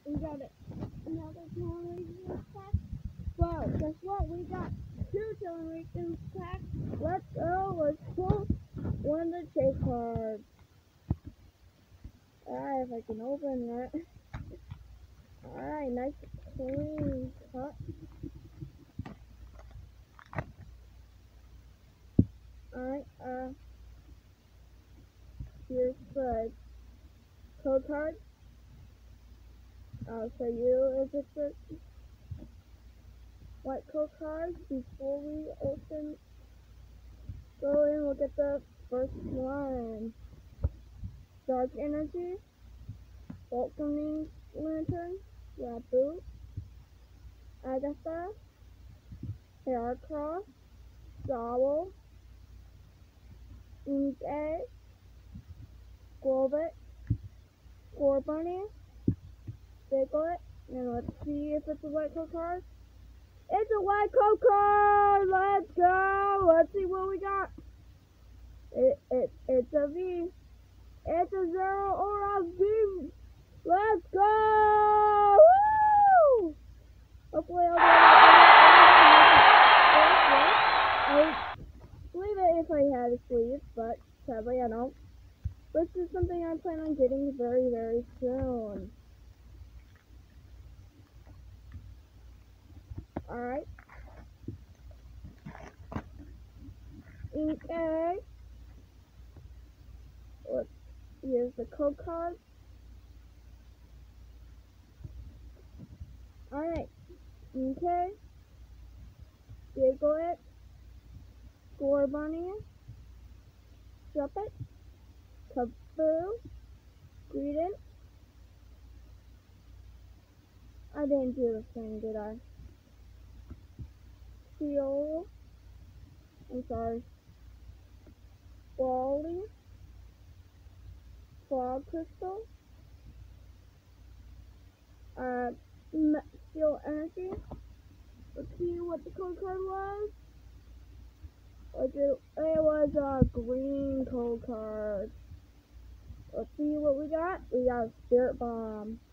We got it. Another Killing Regions pack. Wow, guess what? We got 2 Killing Regions packs. Let's go. Let's pull one of the chase cards. Alright, if I can open it. Alright, nice clean cut. Alright, here's the code card. I'll show you if it's a white code card before we open. Go in and look at the first one. Dark Energy, Welcoming Lantern, Rabu, Agatha, Heracross, Zowl, Inkay, Golbit, Scorbunny, Diglett, and let's see if it's a white code card. It's a white code card! Let's go! Let's see what we got. It's a V. It's a 0 or a V. Let's go! Woo! Hopefully I'll I believe it if I had a sleeve, but sadly I don't. This is something I plan on getting very, very soon. Alright. Inkay. Here's the code card. Alright. Inkay. Diglett. Scorbunny. Shuppet. Kaboo. Greedent. I didn't do the thing, did I? Seal. I'm sorry. Wally. Fog Crystal. Steel Energy. Let's see what the code card was. It was a green code card. Let's see what we got. We got a Spirit Bomb.